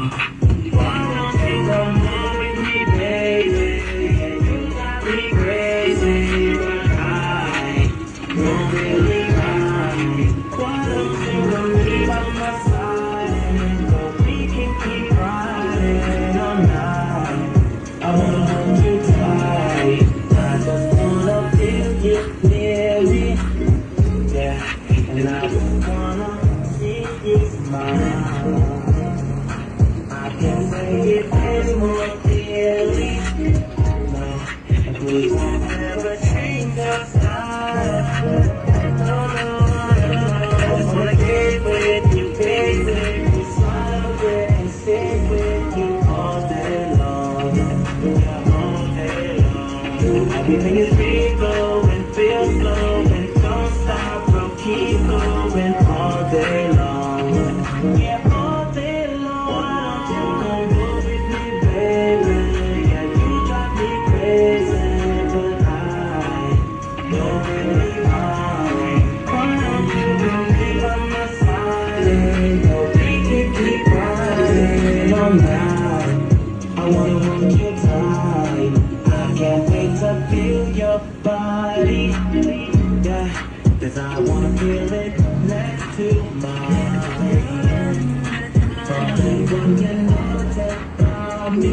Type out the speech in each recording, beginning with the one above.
Why don't you come home with me, baby? Yeah, you got me crazy, but I don't really mind. Why don't you come be by my side? So we can keep riding all night. I wanna hold you tight. I just wanna feel you near me. Yeah, and I just wanna see you smile. I can't say it any more clearly. No, and please don't ever change your style. No, no, no, no. I just wanna get with you, baby. Smile with and stay with you all day long. Yeah, all day long. Everything is real and feels slow and don't stop, bro. Keep going all day long. Yeah, all day long. Why don't you come go with me, baby? Yeah, you drive me crazy, but I don't really mind. Why don't you come be by my side? So we can keep riding all night. I wanna hold you tight. I can't wait to feel your body. Yeah, 'cause I wanna feel it next to mine. Something when you know that about me.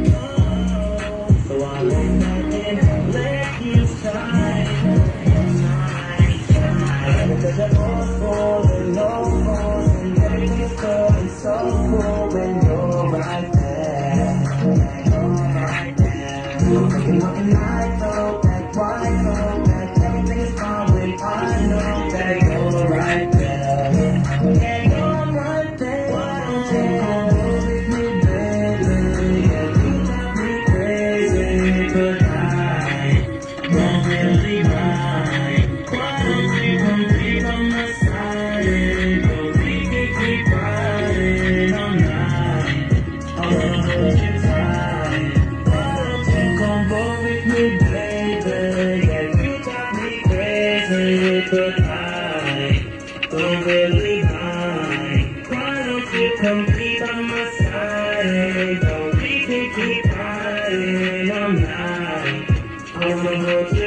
So I won't let let you shine. Because you're all full and no more. And everything is going so cool when you're right there. I'm thinking of the night though, that white though, that everything is fine when I know that you're right there. Yeah, you're right there. Why don't you come with me, baby? Yeah, you drive me crazy, but I don't really mind. Why don't you come be by my side? So we can keep riding all night. I wanna hold you tight. Come on with me, baby. Yeah, you got me crazy, but I don't really mind. Why don't you come be by my side? So we can keep riding all night. I wanna hold you